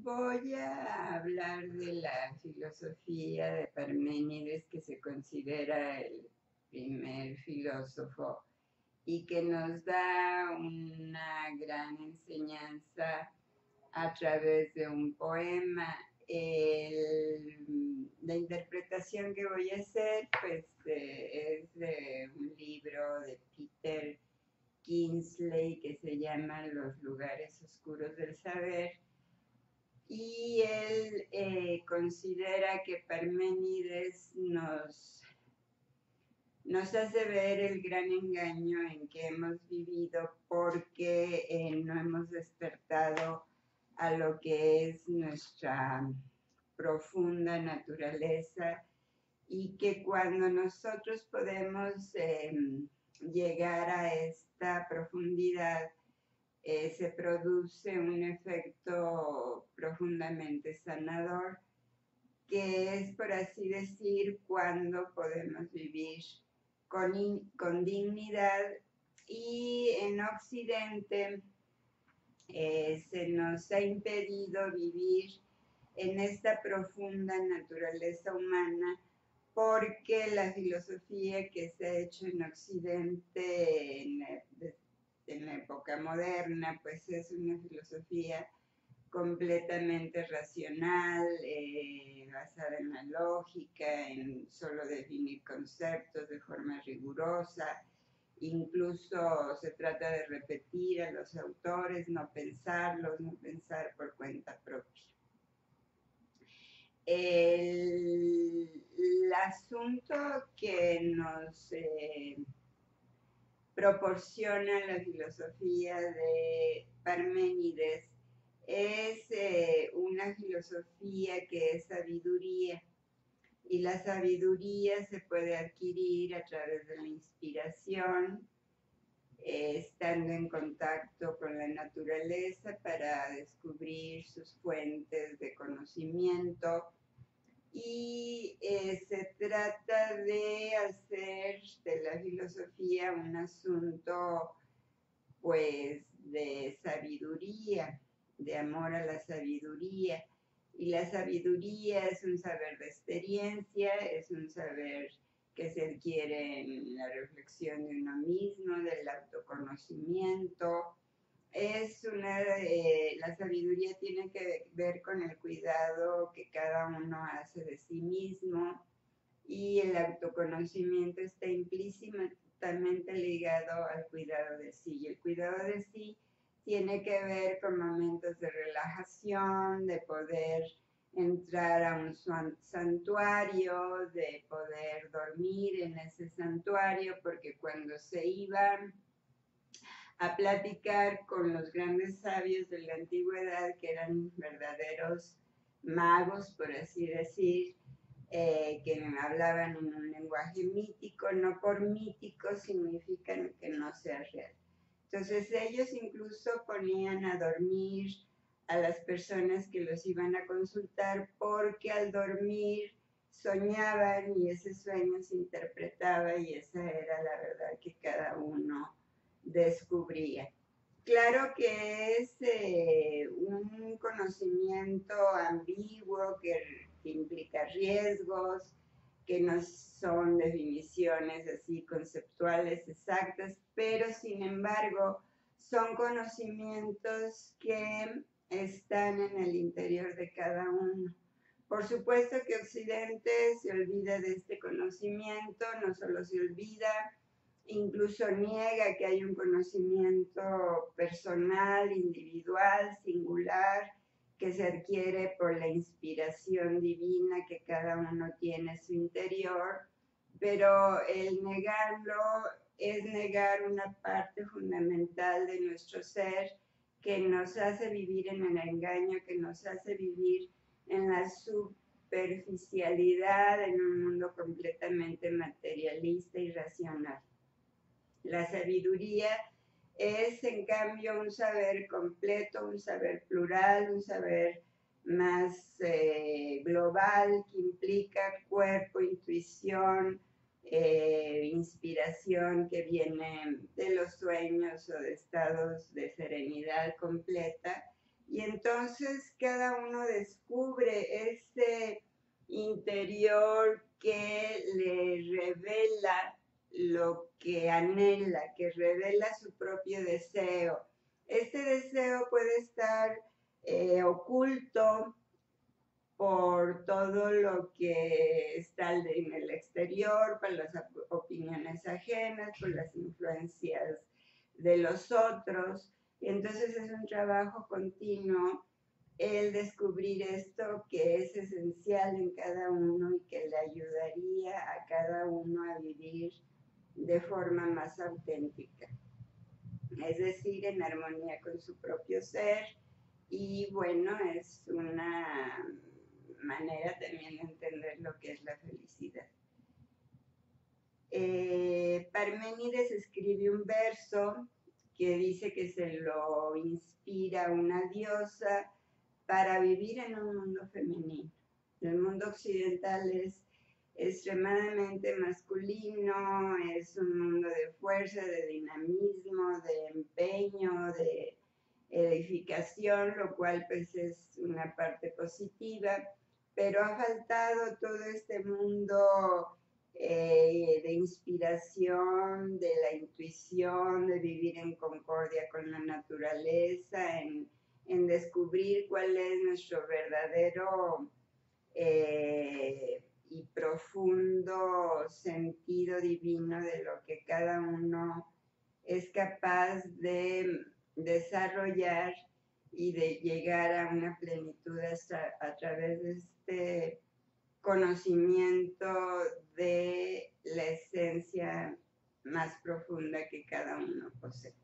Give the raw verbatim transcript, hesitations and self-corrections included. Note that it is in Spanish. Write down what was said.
Voy a hablar de la filosofía de Parménides, que se considera el primer filósofo y que nos da una gran enseñanza a través de un poema. El- la interpretación que voy a hacer pues, eh, es de un libro de Peter Kingsley que se llama Los lugares oscuros del saber. Y él eh, considera que Parménides nos, nos hace ver el gran engaño en que hemos vivido porque eh, no hemos despertado a lo que es nuestra profunda naturaleza y que cuando nosotros podemos eh, llegar a esta profundidad, eh, se produce un efecto profundamente sanador, que es, por así decir, cuando podemos vivir con, in, con dignidad. Y en Occidente eh, se nos ha impedido vivir en esta profunda naturaleza humana porque la filosofía que se ha hecho en Occidente en, en la época moderna, pues es una filosofía completamente racional, eh, basada en la lógica, en solo definir conceptos de forma rigurosa. Incluso se trata de repetir a los autores, no pensarlos, no pensar por cuenta propia. El, el asunto que nos eh, proporciona la filosofía de Parménides es eh, una filosofía que es sabiduría, y la sabiduría se puede adquirir a través de la inspiración, eh, estando en contacto con la naturaleza para descubrir sus fuentes de conocimiento. Y eh, se trata de hacer de la filosofía un asunto pues de sabiduría, de amor a la sabiduría. Y la sabiduría es un saber de experiencia, es un saber que se adquiere en la reflexión de uno mismo, del autoconocimiento. Es una, eh, la sabiduría tiene que ver con el cuidado que cada uno hace de sí mismo, y el autoconocimiento está implícitamente ligado al cuidado de sí. Y el cuidado de sí tiene que ver con momentos de relajación, de poder entrar a un santuario, de poder dormir en ese santuario, porque cuando se iban a platicar con los grandes sabios de la antigüedad, que eran verdaderos magos, por así decir, eh, que hablaban en un lenguaje mítico, no por mítico significa que no sea real. Entonces ellos incluso ponían a dormir a las personas que los iban a consultar, porque al dormir soñaban y ese sueño se interpretaba y esa era la verdad que cada uno descubría. Claro que es eh, un conocimiento ambiguo que, que implica riesgos, que no son definiciones así conceptuales exactas, pero sin embargo son conocimientos que están en el interior de cada uno. Por supuesto que Occidente se olvida de este conocimiento, no solo se olvida, incluso niega que hay un conocimiento personal, individual, singular, que se adquiere por la inspiración divina que cada uno tiene en su interior, pero el negarlo es negar una parte fundamental de nuestro ser, que nos hace vivir en el engaño, que nos hace vivir en la superficialidad, en un mundo completamente materialista y racional. La sabiduría es, en cambio, un saber completo, un saber plural, un saber más eh, global, que implica cuerpo, intuición, eh, inspiración que viene de los sueños o de estados de serenidad completa. Y entonces entonces cada uno descubre ese interior que le revela lo que anhela, que revela su propio deseo. Este deseo puede estar eh, oculto por todo lo que está en el exterior, por las opiniones ajenas, por las influencias de los otros. Entonces es un trabajo continuo el descubrir esto que es esencial en cada uno y que le ayudaría a cada uno a vivir de forma más auténtica, es decir, en armonía con su propio ser. Y bueno, es una manera también de entender lo que es la felicidad. Eh, Parménides escribe un verso que dice que se lo inspira una diosa para vivir en un mundo femenino. El mundo occidental es extremadamente masculino, es un mundo de fuerza, de dinamismo, de empeño, de edificación, lo cual pues es una parte positiva, pero ha faltado todo este mundo eh, de inspiración, de la intuición, de vivir en concordia con la naturaleza, en, en descubrir cuál es nuestro verdadero eh, y profundo sentido divino de lo que cada uno es capaz de desarrollar y de llegar a una plenitud hasta a través de este conocimiento de la esencia más profunda que cada uno posee.